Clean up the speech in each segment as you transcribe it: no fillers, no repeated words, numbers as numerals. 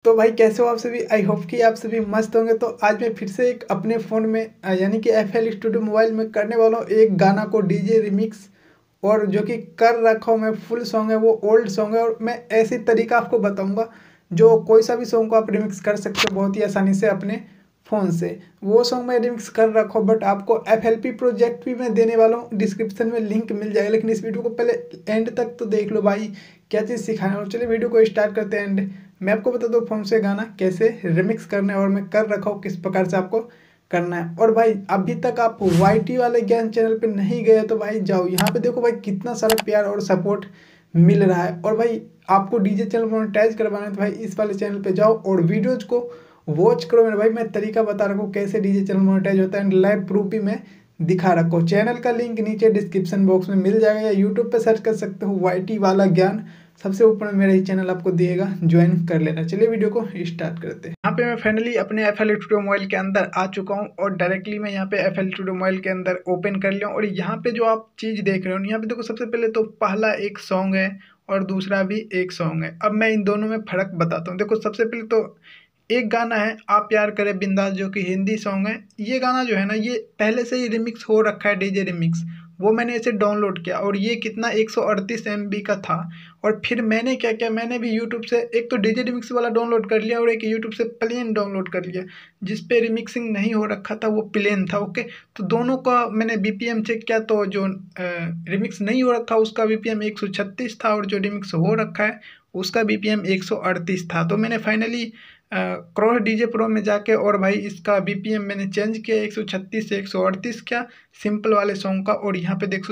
तो भाई कैसे हो आप सभी। आई होप कि आप सभी मस्त होंगे। तो आज मैं फिर से एक अपने फ़ोन में यानी कि FL स्टूडियो मोबाइल में करने वाला हूँ एक गाना को डीजे रिमिक्स। और जो कि कर रखा हूँ मैं, फुल सॉन्ग है वो, ओल्ड सॉन्ग है। और मैं ऐसी तरीका आपको बताऊँगा जो कोई सा भी सॉन्ग को आप रिमिक्स कर सकते हो बहुत ही आसानी से अपने फ़ोन से। वो सॉन्ग मैं रिमिक्स कर रखा हूँ, बट आपको FLP प्रोजेक्ट भी मैं देने वाला हूँ, डिस्क्रिप्शन में लिंक मिल जाएगा। लेकिन इस वीडियो को पहले एंड तक तो देख लो भाई, क्या चीज़ सिखाना है। और चलिए वीडियो को स्टार्ट करते हैं। एंड मैं आपको बता दूँ फ़ोन से गाना कैसे रिमिक्स करना है और मैं कर रखा हूँ किस प्रकार से आपको करना है। और भाई अभी तक आप YT वाले ज्ञान चैनल पे नहीं गए तो भाई जाओ, यहाँ पे देखो भाई कितना सारा प्यार और सपोर्ट मिल रहा है। और भाई आपको डीजे चैनल मोनेटाइज करवाना है तो भाई इस वाले चैनल पे जाओ और वीडियोज को वॉच करो। मेरे भाई मैं तरीका बता रखा हूँ कैसे डीजे चैनल मोनेटाइज होता है, एंड लाइव प्रूफ भी मैं दिखा रखा हूँ। चैनल का लिंक नीचे डिस्क्रिप्शन बॉक्स में मिल जाएगा या यूट्यूब पे सर्च कर सकते हो YT वाला ज्ञान, सबसे ऊपर में मेरा ही चैनल आपको दिएगा, ज्वाइन कर लेना। चलिए वीडियो को स्टार्ट करते हैं। यहाँ पे मैं फाइनली अपने FL स्टूडियो मोबाइल के अंदर आ चुका हूँ और डायरेक्टली मैं यहाँ पे FL स्टूडियो मोबाइल के अंदर ओपन कर लिया हूँ। और यहाँ पे जो आप चीज़ देख रहे हो, यहाँ पे देखो सबसे पहले तो पहला एक सॉन्ग है और दूसरा भी एक सॉन्ग है। अब मैं इन दोनों में फ़र्क बताता हूँ। देखो सबसे पहले तो एक गाना है आप प्यार करे बिंदास, जो कि हिंदी सॉन्ग है। ये गाना जो है ना, ये पहले से ही रिमिक्स हो रखा है, डीजे रिमिक्स। वो मैंने इसे डाउनलोड किया और ये कितना 138 MB का था। और फिर मैंने क्या किया, मैंने भी यूट्यूब से एक तो डीजे रिमिक्स वाला डाउनलोड कर लिया और एक यूट्यूब से प्लेन डाउनलोड कर लिया, जिस पे रिमिक्सिंग नहीं हो रखा था वो प्लेन था। ओके, तो दोनों का मैंने BPM चेक किया, तो जो रिमिक्स नहीं हो रखा उसका BPM 136 था और जो रिमिक्स हो रखा है उसका BPM 138 था। तो मैंने फाइनली क्रॉस डीजे प्रो में जाके और भाई इसका BPM मैंने चेंज किया 136 से 138 किया सिंपल वाले सॉन्ग का। और यहाँ पे देखो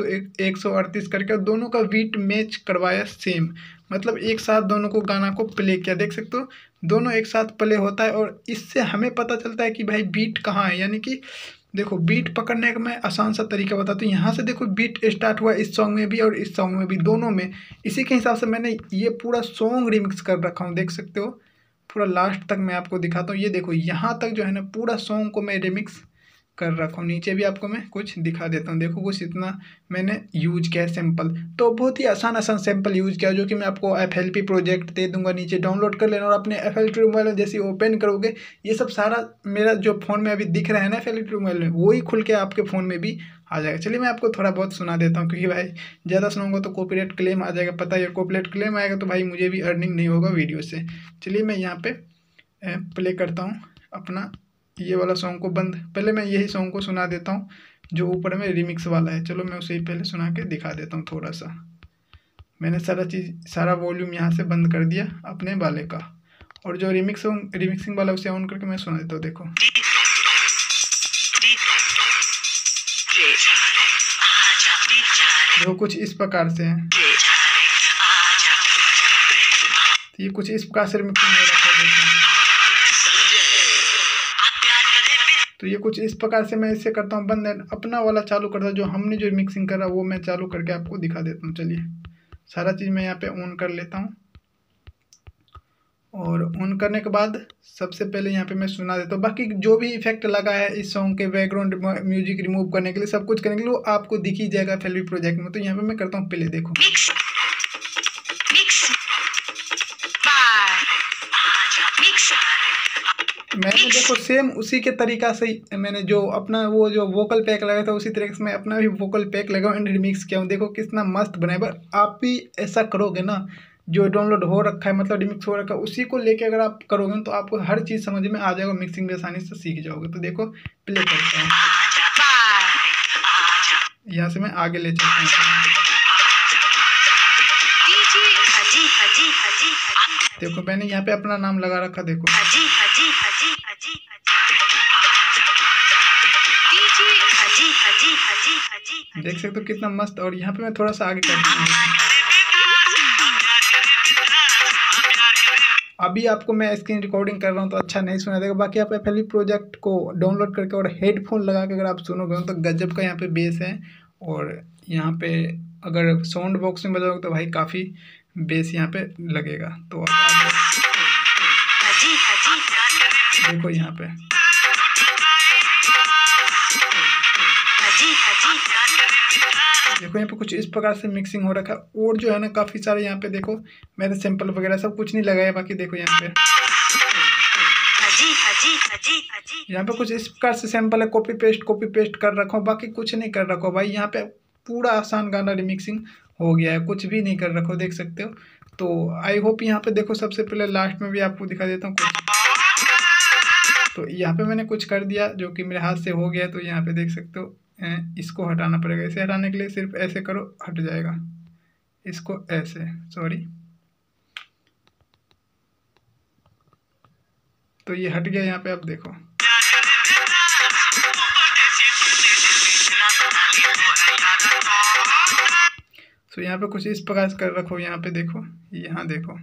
138 करके दोनों का बीट मैच करवाया सेम, मतलब एक साथ दोनों को गाना को प्ले किया। देख सकते हो दोनों एक साथ प्ले होता है और इससे हमें पता चलता है कि भाई बीट कहाँ है। यानी कि देखो बीट पकड़ने का मैं आसान सा तरीका बताता हूँ। यहाँ से देखो बीट स्टार्ट हुआ इस सॉन्ग में भी और इस सॉन्ग में भी, दोनों में। इसी के हिसाब से मैंने ये पूरा सॉन्ग रिमिक्स कर रखा हूँ, देख सकते हो। पूरा लास्ट तक मैं आपको दिखाता हूँ। ये देखो यहाँ तक जो है ना पूरा सॉन्ग को मैं रिमिक्स कर रखा हूँ। नीचे भी आपको मैं कुछ दिखा देता हूँ। देखो कुछ इतना मैंने यूज किया है सैम्पल, तो बहुत ही आसान सैम्पल यूज किया, जो कि मैं आपको FLP प्रोजेक्ट दे दूंगा, नीचे डाउनलोड कर लेना। और अपने FL स्टूडियो मोबाइल में जैसे ओपन करोगे ये सब सारा मेरा जो फ़ोन में अभी दिख रहा है ना FL स्टूडियो मोबाइल में, वही खुल के आपके फ़ोन में भी आ जाएगा। चलिए मैं आपको थोड़ा बहुत सुना देता हूँ, क्योंकि भाई ज़्यादा सुनाऊंगा तो कॉपीराइट क्लेम आ जाएगा, पता है। कॉपीराइट क्लेम आएगा तो भाई मुझे भी अर्निंग नहीं होगा वीडियो से। चलिए मैं यहाँ पे प्ले करता हूँ अपना ये वाला सॉन्ग को बंद। पहले मैं यही सॉन्ग को सुना देता हूँ जो ऊपर में रिमिक्स वाला है। चलो मैं उसे ही पहले सुना के दिखा देता हूँ थोड़ा सा। मैंने सारा वॉल्यूम यहाँ से बंद कर दिया अपने वाले का, और जो रिमिक्सिंग वाला उसे ऑन करके मैं सुना देता हूँ। देखो देखो कुछ इस प्रकार से है, तो ये कुछ इस प्रकार से रिमिक्सिंग हो रखा है। तो ये कुछ इस प्रकार से मैं इसे करता हूँ बंद, अपना वाला चालू करता हूँ। जो हमने जो मिक्सिंग करा वो मैं चालू करके आपको दिखा देता हूँ। चलिए सारा चीज़ मैं यहाँ पे ऑन कर लेता हूँ, और ऑन करने के बाद सबसे पहले यहाँ पे मैं सुना देता हूँ। बाकी जो भी इफेक्ट लगा है इस सॉन्ग के बैकग्राउंड म्यूजिक रिमूव करने के लिए, सब कुछ करने के लिए, वो आपको दिख ही जाएगा FLP प्रोजेक्ट में। तो यहाँ पे मैं करता हूँ पहले, देखो मैंने देखो सेम उसी के तरीका से मैंने जो अपना वो जो वोकल पैक लगाया था उसी तरीके से मैं अपना भी वोकल पैक लगाऊँ एंड रिमिक्स किया हूँ। देखो कितना मस्त बना है। पर आप भी ऐसा करोगे ना, जो डाउनलोड हो रखा है मतलब रिमिक्स हो रखा है उसी को लेके अगर आप करोगे तो आपको हर चीज़ समझ में आ जाएगा, मिक्सिंग भी आसानी से सीख जाओगे। तो देखो प्ले करते हैं, यहाँ से मैं आगे ले चलता हूँ। देखो मैंने यहाँ पे अपना नाम लगा रखा, देखो देख सकते हो कितना मस्त। और यहाँ पे मैं थोड़ा सा आगे करता हूँ। अभी आपको मैं स्क्रीन रिकॉर्डिंग कर रहा हूँ तो अच्छा नहीं सुना देगा। बाकी आप FLP प्रोजेक्ट को डाउनलोड करके और हेडफोन लगा के अगर आप सुनोगे तो गजब का यहाँ पे बेस है। और यहाँ पे अगर साउंड बॉक्स में बजाओगे तो भाई काफ़ी बेस यहाँ पे लगेगा। तो देखो यहाँ पे देखो यहाँ पे कुछ इस प्रकार से मिक्सिंग हो रखा है। और जो है ना काफ़ी सारे यहाँ पे देखो मैंने सैंपल वगैरह सब कुछ नहीं लगाया। बाकी देखो यहाँ पे यहाँ पे कुछ इस प्रकार से सैंपल है, कॉपी पेस्ट कर रखा हूँ, बाकी कुछ नहीं कर रखा हूँ भाई। यहाँ पे पूरा आसान गाना रिमिक्सिंग हो गया है, कुछ भी नहीं कर रखा हो, देख सकते हो। तो आई होप यहाँ पे देखो, सबसे पहले लास्ट में भी आपको दिखा देता हूँ कुछ। तो यहाँ पे मैंने कुछ कर दिया जो कि मेरे हाथ से हो गया, तो यहाँ पे देख सकते हो। इसको हटाना पड़ेगा, इसे हटाने के लिए सिर्फ ऐसे करो, हट जाएगा। इसको ऐसे, सॉरी, तो ये हट गया। यहाँ पे आप देखो, तो यहाँ पे कुछ इस प्रकार से कर रखो। यहाँ पे देखो, यहाँ देखो,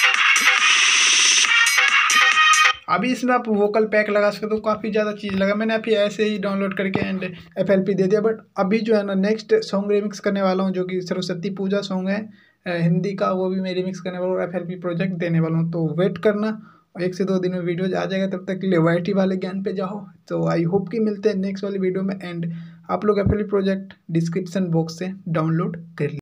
अभी इसमें आप वोकल पैक लगा सकते हो, काफ़ी ज़्यादा चीज़ लगा। मैंने अभी ऐसे ही डाउनलोड करके एंड FLP दे दिया। बट अभी जो है ना, नेक्स्ट सॉन्ग रिमिक्स करने वाला हूँ, जो कि सरस्वती पूजा सॉन्ग है हिंदी का, वो भी मैं रिमिक्स करने वाला हूँ, FLP प्रोजेक्ट देने वाला हूँ। तो वेट करना, 1 से 2 दिन में वीडियोज आ जाएगा। तब तक के लिए YT वाले ज्ञान पे जाओ। तो आई होप कि मिलते हैं नेक्स्ट वाली वीडियो में। एंड आप लोग FLP प्रोजेक्ट डिस्क्रिप्शन बॉक्स से डाउनलोड कर